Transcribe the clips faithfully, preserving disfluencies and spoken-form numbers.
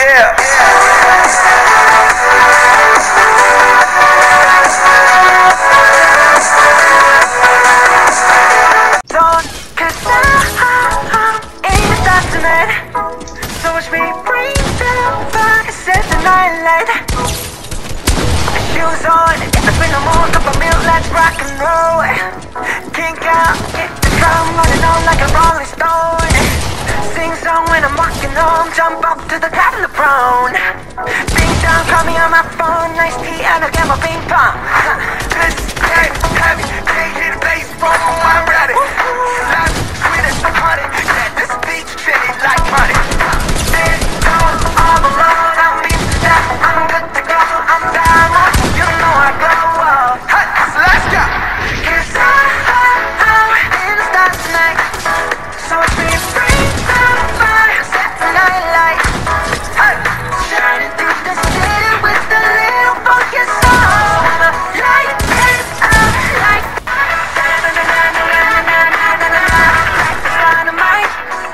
Yeah. Don't, cause I'm in the testament. So watch me bring the fire, set the night light. Shoes on, I bring them on, cup of milk, let's rock and roll. Kink out, hit the drum, running on like a rolling stone. Sing song when I'm walking home, jump up to the top of the throne. Ding dong, call me on my phone, nice tea and I'll get my ping pong. This game heavy, can't hear the bass, boom, I'm ready. Life sweet as a honey, yeah, this beach chilly like honey. Ding dong, all alone, I'm used to that, I'm good to go, I'm down, you know I go. Hey, so let's go. Cause I'm in the stars tonight, so it's me free. Set the night light, hey, shining through the city with a little funky soul. Light it up like like the dynamite,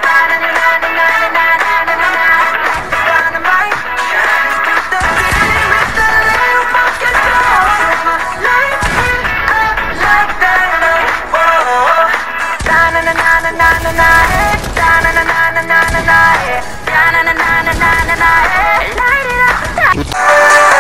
dynamite, shining through the city with a little funky soul. Light it up like dynamite, whoa, da-na-na-na-na-na-na. Na na na na na na na, light it up.